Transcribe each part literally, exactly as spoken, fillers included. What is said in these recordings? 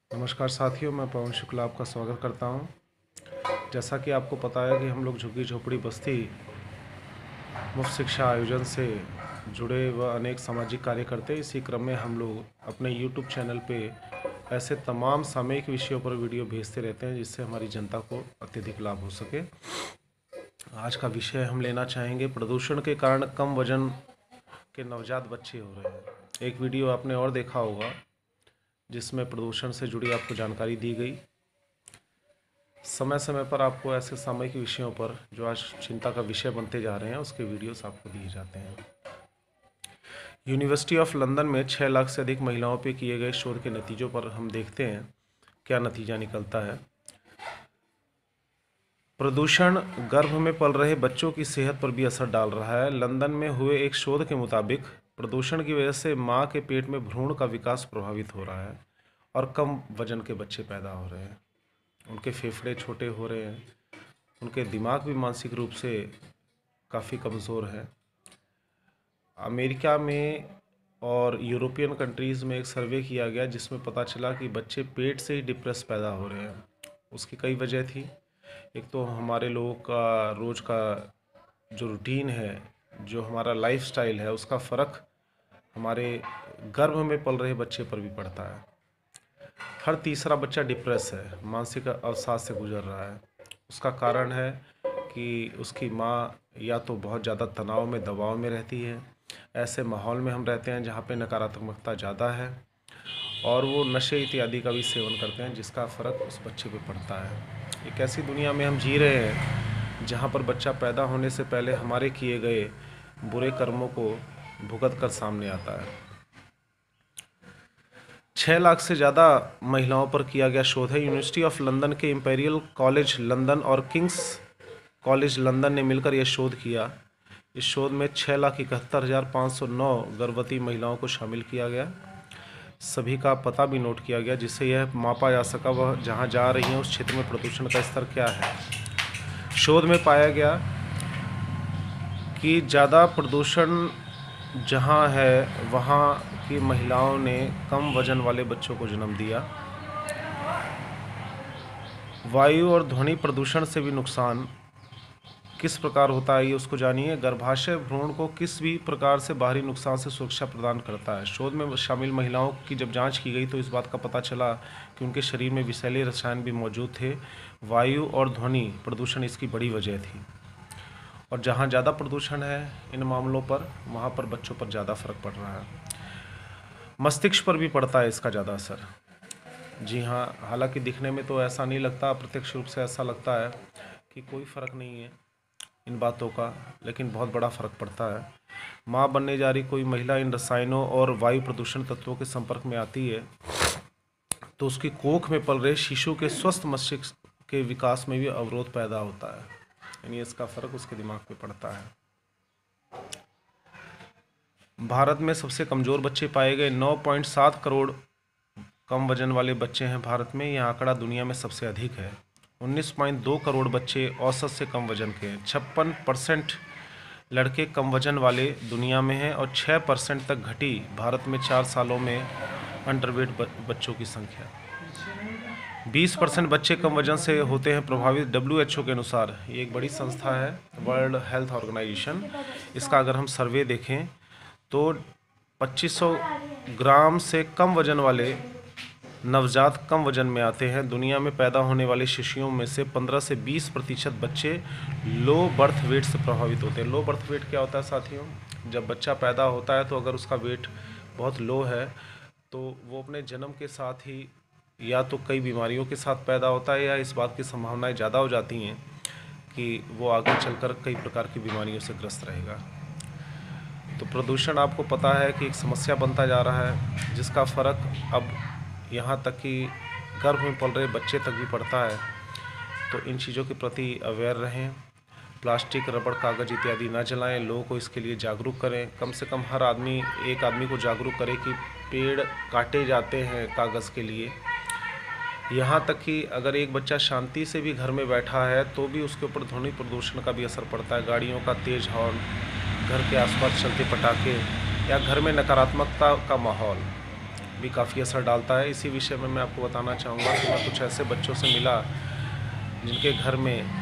नमस्कार साथियों, मैं पवन शुक्ला आपका स्वागत करता हूं। जैसा कि आपको पता है कि हम लोग झुग्गी झोपड़ी बस्ती मुफ्त शिक्षा आयोजन से जुड़े व अनेक सामाजिक कार्य करते हैं। इसी क्रम में हम लोग अपने यूट्यूब चैनल पे ऐसे तमाम सामयिक विषयों पर वीडियो भेजते रहते हैं जिससे हमारी जनता को अत्यधिक लाभ हो सके। आज का विषय हम लेना चाहेंगे, प्रदूषण के कारण कम वजन के नवजात बच्चे हो रहे हैं। एक वीडियो आपने और देखा होगा जिसमें प्रदूषण से जुड़ी आपको जानकारी दी गई। समय समय पर आपको ऐसे सामयिक विषयों पर जो आज चिंता का विषय बनते जा रहे हैं उसके वीडियोस आपको दिए जाते हैं। यूनिवर्सिटी ऑफ लंदन में छः लाख से अधिक महिलाओं पर किए गए शोध के नतीजों पर हम देखते हैं क्या नतीजा निकलता है। प्रदूषण गर्भ में पल रहे बच्चों की सेहत पर भी असर डाल रहा है। लंदन में हुए एक शोध के मुताबिक प्रदूषण की वजह से मां के पेट में भ्रूण का विकास प्रभावित हो रहा है और कम वजन के बच्चे पैदा हो रहे हैं। उनके फेफड़े छोटे हो रहे हैं, उनके दिमाग भी मानसिक रूप से काफ़ी कमज़ोर है। अमेरिका में और यूरोपियन कंट्रीज़ में एक सर्वे किया गया जिसमें पता चला कि बच्चे पेट से ही डिप्रेस पैदा हो रहे हैं। उसकी कई वजह थी। एक तो हमारे लोगों का रोज़ का जो रूटीन है, जो हमारा लाइफस्टाइल है, उसका फ़र्क हमारे गर्भ में पल रहे बच्चे पर भी पड़ता है। हर तीसरा बच्चा डिप्रेस है, मानसिक अवसाद से गुजर रहा है। उसका कारण है कि उसकी माँ या तो बहुत ज़्यादा तनाव में, दबाव में रहती है। ऐसे माहौल में हम रहते हैं जहाँ पे नकारात्मकता ज़्यादा है और वो नशे इत्यादि का भी सेवन करते हैं जिसका फ़र्क उस बच्चे पे पड़ता है। एक ऐसी दुनिया में हम जी रहे हैं जहाँ पर बच्चा पैदा होने से पहले हमारे किए गए बुरे कर्मों को भुगत कर सामने आता है। छः लाख से ज़्यादा महिलाओं पर किया गया शोध है। यूनिवर्सिटी ऑफ लंदन के इंपीरियल कॉलेज लंदन और किंग्स कॉलेज लंदन ने मिलकर यह शोध किया। इस शोध में छः लाख इकहत्तर हज़ार पाँच सौ नौ गर्भवती महिलाओं को शामिल किया गया। सभी का पता भी नोट किया गया जिससे यह मापा जा सका वह जहाँ जा रही हैं उस क्षेत्र में प्रदूषण का स्तर क्या है। शोध में पाया गया कि ज़्यादा प्रदूषण जहाँ है वहाँ की महिलाओं ने कम वजन वाले बच्चों को जन्म दिया। वायु और ध्वनि प्रदूषण से भी नुकसान किस प्रकार होता है ये उसको जानिए। गर्भाशय भ्रूण को किस भी प्रकार से बाहरी नुकसान से सुरक्षा प्रदान करता है। शोध में शामिल महिलाओं की जब जांच की गई तो इस बात का पता चला कि उनके शरीर में विषैले रसायन भी मौजूद थे। वायु और ध्वनि प्रदूषण इसकी बड़ी वजह थी और जहाँ ज़्यादा प्रदूषण है इन मामलों पर वहाँ पर बच्चों पर ज़्यादा फर्क पड़ रहा है। मस्तिष्क पर भी पड़ता है इसका ज़्यादा असर। जी हाँ, हालांकि दिखने में तो ऐसा नहीं लगता, प्रत्यक्ष रूप से ऐसा लगता है कि कोई फ़र्क नहीं है इन बातों का, लेकिन बहुत बड़ा फ़र्क पड़ता है। माँ बनने जा रही कोई महिला इन रसायनों और वायु प्रदूषण तत्वों के संपर्क में आती है तो उसकी कोख में पल रहे शिशु के स्वस्थ मस्तिष्क के विकास में भी अवरोध पैदा होता है, यानी इसका फ़र्क उसके दिमाग पे पड़ता है। भारत में सबसे कमज़ोर बच्चे पाए गए। नौ पॉइंट सात करोड़ कम वजन वाले बच्चे हैं भारत में। यह आंकड़ा दुनिया में सबसे अधिक है। उन्नीस पॉइंट दो करोड़ बच्चे औसत से कम वजन के हैं। छप्पन परसेंट लड़के कम वजन वाले दुनिया में हैं और छः परसेंट तक घटी भारत में चार सालों में अंडरवेट बच्चों की संख्या। बीस परसेंट बच्चे कम वजन से होते हैं प्रभावित। डब्ल्यू एच ओ के अनुसार, ये एक बड़ी संस्था है, वर्ल्ड हेल्थ ऑर्गेनाइजेशन। इसका अगर हम सर्वे देखें तो पच्चीस सौ ग्राम से कम वजन वाले नवजात कम वजन में आते हैं। दुनिया में पैदा होने वाले शिशुओं में से पंद्रह से बीस प्रतिशत बच्चे लो बर्थ वेट से प्रभावित होते हैं। लो बर्थ वेट क्या होता है साथियों? जब बच्चा पैदा होता है तो अगर उसका वेट बहुत लो है तो वो अपने जन्म के साथ ही या तो कई बीमारियों के साथ पैदा होता है या इस बात की संभावनाएं ज़्यादा हो जाती हैं कि वो आगे चलकर कई प्रकार की बीमारियों से ग्रस्त रहेगा। तो प्रदूषण आपको पता है कि एक समस्या बनता जा रहा है जिसका फ़र्क अब यहाँ तक कि गर्भ में पल रहे बच्चे तक भी पड़ता है। तो इन चीज़ों के प्रति अवेयर रहें। प्लास्टिक, रबड़, कागज़ इत्यादि ना जलाएं। लोगों को इसके लिए जागरूक करें। कम से कम हर आदमी एक आदमी को जागरूक करे कि पेड़ काटे जाते हैं कागज़ के लिए। यहाँ तक कि अगर एक बच्चा शांति से भी घर में बैठा है तो भी उसके ऊपर ध्वनि प्रदूषण का भी असर पड़ता है। गाड़ियों का तेज़ हॉर्न, घर के आसपास चलते पटाखे या घर में नकारात्मकता का माहौल, भी काफ़ी असर डालता है। इसी विषय में मैं आपको बताना चाहूँगा कि मैं कुछ ऐसे बच्चों से मिला जिनके घर में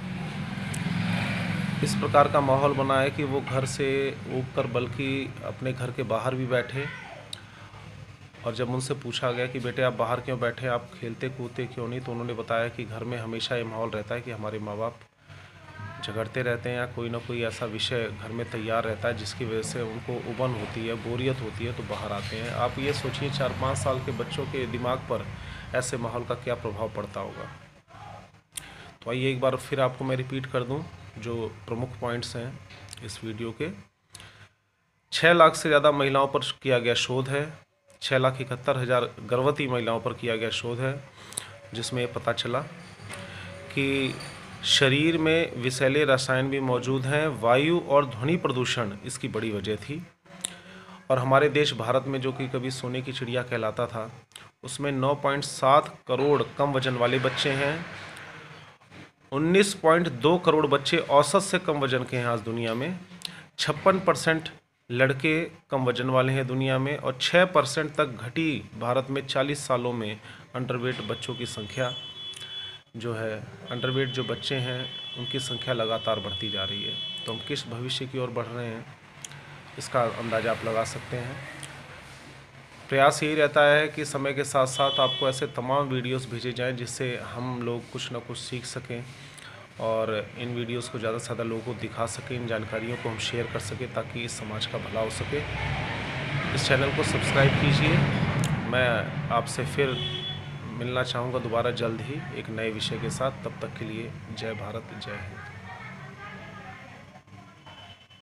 इस प्रकार का माहौल बना है कि वो घर से ऊब कर बल्कि अपने घर के बाहर भी बैठे, और जब उनसे पूछा गया कि बेटे आप बाहर क्यों बैठे, आप खेलते कूदते क्यों नहीं, तो उन्होंने बताया कि घर में हमेशा ये माहौल रहता है कि हमारे माँ बाप झगड़ते रहते हैं या कोई ना कोई ऐसा विषय घर में तैयार रहता है जिसकी वजह से उनको उबन होती है, बोरियत होती है, तो बाहर आते हैं। आप ये सोचिए चार पाँच साल के बच्चों के दिमाग पर ऐसे माहौल का क्या प्रभाव पड़ता होगा। तो आइए एक बार फिर आपको मैं रिपीट कर दूं जो प्रमुख पॉइंट्स हैं इस वीडियो के। छः लाख से ज़्यादा महिलाओं पर किया गया शोध है, छः लाख इकहत्तर हज़ार गर्भवती महिलाओं पर किया गया शोध है, जिसमें पता चला कि शरीर में विषैले रसायन भी मौजूद हैं। वायु और ध्वनि प्रदूषण इसकी बड़ी वजह थी। और हमारे देश भारत में, जो कि कभी सोने की चिड़िया कहलाता था, उसमें नौ पॉइंट सात करोड़ कम वजन वाले बच्चे हैं। उन्नीस पॉइंट दो करोड़ बच्चे औसत से कम वजन के हैं आज दुनिया में। छप्पन परसेंट लड़के कम वजन वाले हैं दुनिया में, और छः परसेंट तक घटी भारत में चालीस सालों में अंडरवेट बच्चों की संख्या जो है, अंडरवेट जो बच्चे हैं उनकी संख्या लगातार बढ़ती जा रही है। तो हम किस भविष्य की ओर बढ़ रहे हैं इसका अंदाज़ा आप लगा सकते हैं। प्रयास यही रहता है कि समय के साथ साथ आपको ऐसे तमाम वीडियोस भेजे जाएं जिससे हम लोग कुछ ना कुछ सीख सकें, और इन वीडियोस को ज़्यादा से ज़्यादा लोगों को दिखा सकें, इन जानकारियों को हम शेयर कर सकें ताकि इस समाज का भला हो सके। इस चैनल को सब्सक्राइब कीजिए। मैं आपसे फिर मिलना चाहूँगा दोबारा जल्द ही एक नए विषय के साथ। तब तक के लिए जय भारत, जय हिंद।